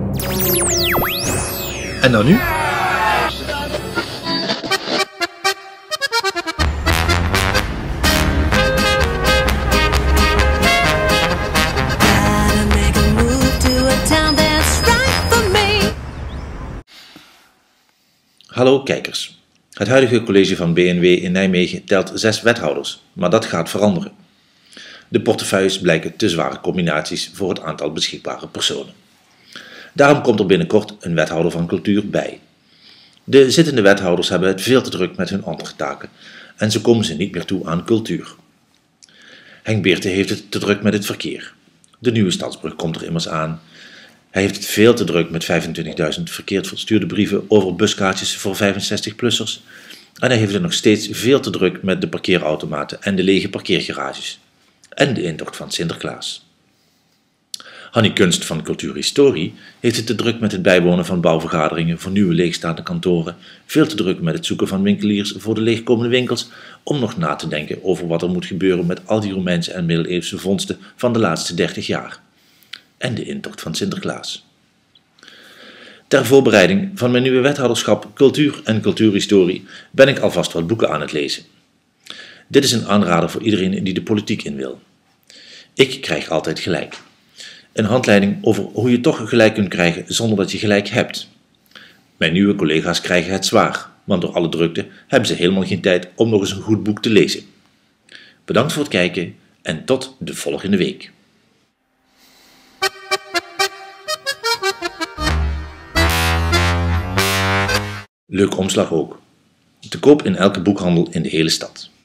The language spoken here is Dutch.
En dan nu? Hallo kijkers. Het huidige college van BNW in Nijmegen telt 6 wethouders, maar dat gaat veranderen. De portefeuilles blijken te zware combinaties voor het aantal beschikbare personen. Daarom komt er binnenkort een wethouder van cultuur bij. De zittende wethouders hebben het veel te druk met hun andere taken en zo komen ze niet meer toe aan cultuur. Henk Beerte heeft het te druk met het verkeer. De nieuwe stadsbrug komt er immers aan. Hij heeft het veel te druk met 25.000 verkeerd verstuurde brieven over buskaartjes voor 65-plussers. En hij heeft het nog steeds veel te druk met de parkeerautomaten en de lege parkeergarages. En de intocht van Sinterklaas. Hannie Kunst van Cultuurhistorie heeft het te druk met het bijwonen van bouwvergaderingen voor nieuwe leegstaande kantoren, veel te druk met het zoeken van winkeliers voor de leegkomende winkels, om nog na te denken over wat er moet gebeuren met al die Romeinse en middeleeuwse vondsten van de laatste 30 jaar. En de intocht van Sinterklaas. Ter voorbereiding van mijn nieuwe wethouderschap Cultuur en Cultuurhistorie ben ik alvast wat boeken aan het lezen. Dit is een aanrader voor iedereen die de politiek in wil. Ik krijg altijd gelijk. Een handleiding over hoe je toch gelijk kunt krijgen zonder dat je gelijk hebt. Mijn nieuwe collega's krijgen het zwaar, want door alle drukte hebben ze helemaal geen tijd om nog eens een goed boek te lezen. Bedankt voor het kijken en tot de volgende week. Leuk omslag ook. Te koop in elke boekhandel in de hele stad.